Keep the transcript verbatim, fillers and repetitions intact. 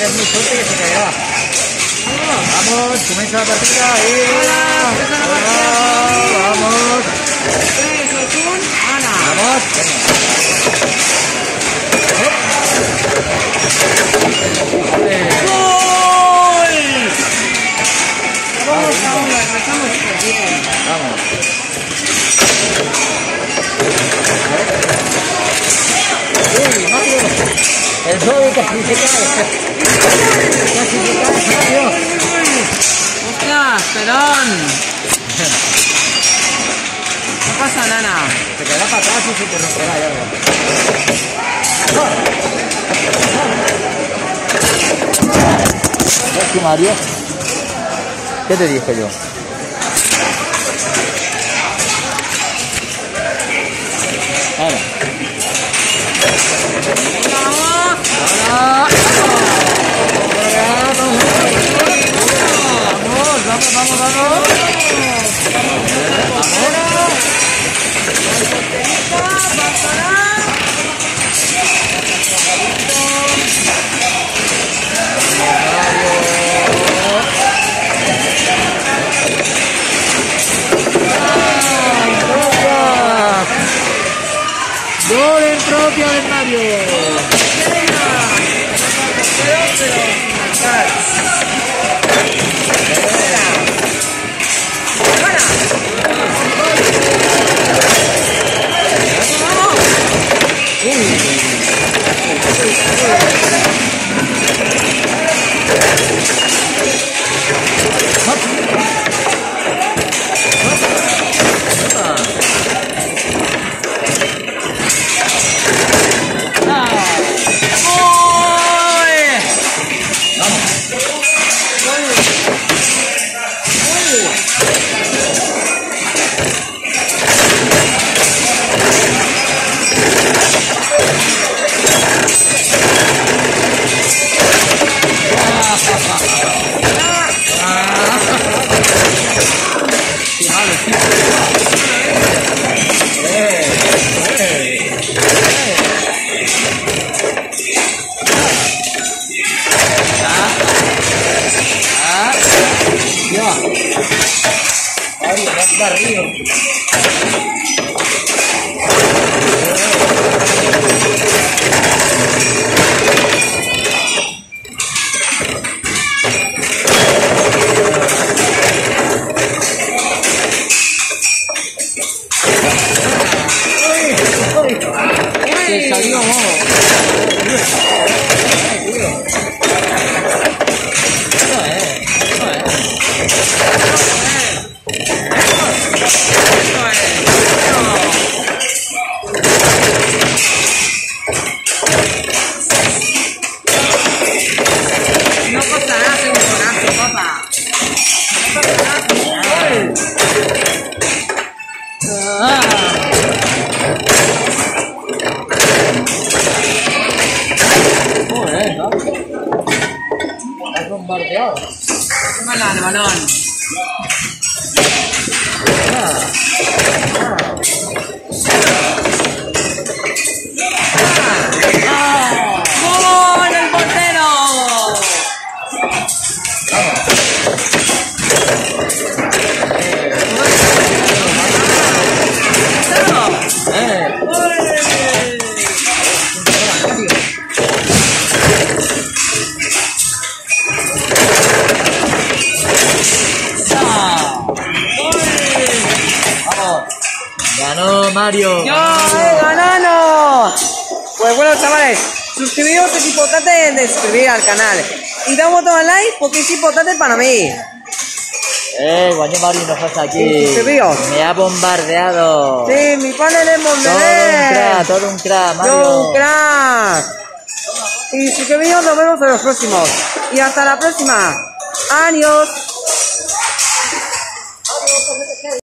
eres muy fuerte que se caerá. Vamos, comienza la partida. Y... Vamos. tres, dos, uno, ¡ana! Vamos. ¡Gol! Vamos aún, la empezamos súper bien. Vamos. Uy, Mario. El Zoe casi se cae. Casi se cae, Mario. ¡Ostras, pelón! No pasa nada. Se quedará para atrás y se te romperá ya. ¿Ves tú, Mario? ¿Qué te dije yo? Ahora. ¡Vamos! Ahora. Vamos, vamos, vamos, vamos. Gol en propia del Mario. Se salió. No costará hacer un coraje, papá. No costará hacer un gol. Has bombardeado. Tómala el balón. ¡Gol del portero! Ganó Mario. ¡Yo he ganado! Pues bueno, chavales, suscribiros, es importante de suscribir al canal. Y da un botón al like porque es importante para mí. Eh, guaño Mario nos pasa aquí. Y suscribíos. Me ha bombardeado. Sí, mi panel es Todo un Mondelez. crack, todo un crack, Mario. Yo un crack. Y suscribiros, nos vemos en los próximos. Y hasta la próxima. Adiós.